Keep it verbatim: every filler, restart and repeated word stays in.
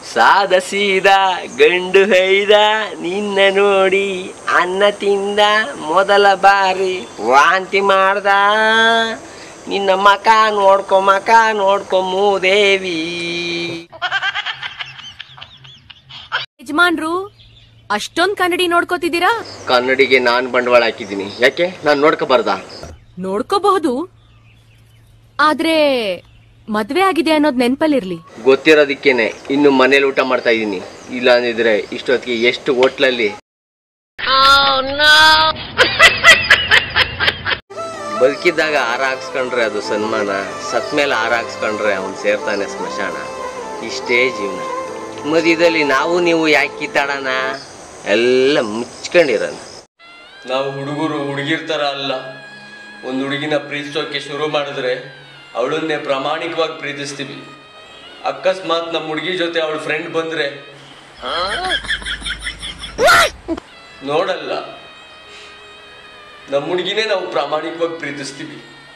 ಸಾದ ಸೀದ ಗಂಡು ಹೈದ ನಿನ್ನ ನೋಡಿ ಅನ್ನ ತಿಂದ ಮೊದಲ ಬಾರಿ ವಾಂತಿ ಮಾಡ್ದ ನಿನ್ನ ಮಕ ನೋಡ್ಕೊ ಮಕ ನೋಡ್ಕೊ ಮೂದೇವಿ. ಯಜಮಾನ್ರು ಅಷ್ಟೊಂದ್ ಕನ್ನಡಿ ನೋಡ್ಕೋತಿದ್ದೀರಾ? ಕನ್ನಡಿಗೆ ನಾನ್ ಬಂಡವಾಳ ಹಾಕಿದ್ದೀನಿ. ಯಾಕೆ ನಾನ್ ನೋಡ್ಕೋಬಾರ್ದ? ನೋಡ್ಕೋಬಹುದು, ಆದ್ರೆ ಮದ್ವೆ ಆಗಿದೆ ಅನ್ನೋದ್ ನೆನ್ಪಲ್ಲಿರ್ಲಿ. ಗೊತ್ತಿರೋದಿಕ್ಕೇನೆ ಇನ್ನು ಮನೇಲಿ ಊಟ ಮಾಡ್ತಾ ಇದೀನಿ. ಇಲ್ಲ ಅಂದಿದ್ರೆ ಇಷ್ಟೊತ್ತಿಗೆ ಎಷ್ಟು ಹೋಟ್ಲಲ್ಲಿ ಬದುಕಿದ್ದಾಗ ಹಾರ ಹಾಕ್ಸ್ಕೊಂಡ್ರೆ ಅದು ಸನ್ಮಾನ, ಸತ್ ಮೇಲೆ ಹಾರ ಹಾಕ್ಸ್ಕೊಂಡ್ರೆ ಅವನ್ ಸೇರ್ತಾನೆ ಸ್ಮಶಾನ. ಇಷ್ಟೇ ಜೀವನ. ಮಧ್ಯದಲ್ಲಿ ನಾವು ನೀವು ಯಾಕೆ ಕಿತ್ತಾಡೋಣ? ಎಲ್ಲ ಮುಚ್ಕೊಂಡಿರೋಣ. ನಾವು ಹುಡುಗರು ಹುಡುಗಿರ್ ತರ ಅಲ್ಲ. ಒಂದು ಹುಡುಗಿನ ಪ್ರೀತಿಸೋಕೆ ಶುರು ಮಾಡಿದ್ರೆ ಅವಳನ್ನೇ ಪ್ರಾಮಾಣಿಕವಾಗಿ ಪ್ರೀತಿಸ್ತೀವಿ. ಅಕಸ್ಮಾತ್ ನಮ್ಮ ಹುಡುಗಿ ಜೊತೆ ಅವಳ ಫ್ರೆಂಡ್ ಬಂದ್ರೆ ನೋಡಲ್ಲ, ನಮ್ಮ ಹುಡುಗಿನೇ ನಾವು ಪ್ರಾಮಾಣಿಕವಾಗಿ ಪ್ರೀತಿಸ್ತೀವಿ.